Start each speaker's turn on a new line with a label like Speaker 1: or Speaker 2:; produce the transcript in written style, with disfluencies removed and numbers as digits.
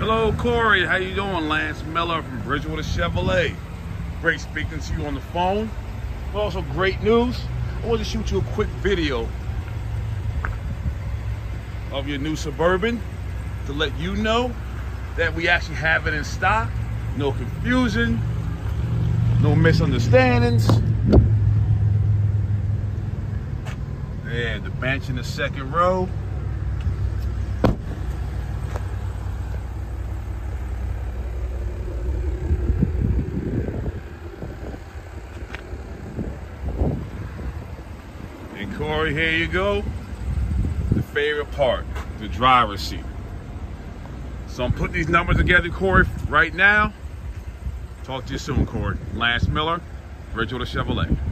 Speaker 1: Hello, Corey. How you doing? Lance Miller from Bridgewater Chevrolet. Great speaking to you on the phone. But also great news. I want to shoot you a quick video of your new Suburban to let you know that we actually have it in stock. No confusion, no misunderstandings. Yeah, the bench in the second row. And Corey, here you go. The favorite part, the driver's seat. So I'm putting these numbers together, Corey, right now. Talk to you soon, Corey. Lance Miller, Bridgewater Chevrolet.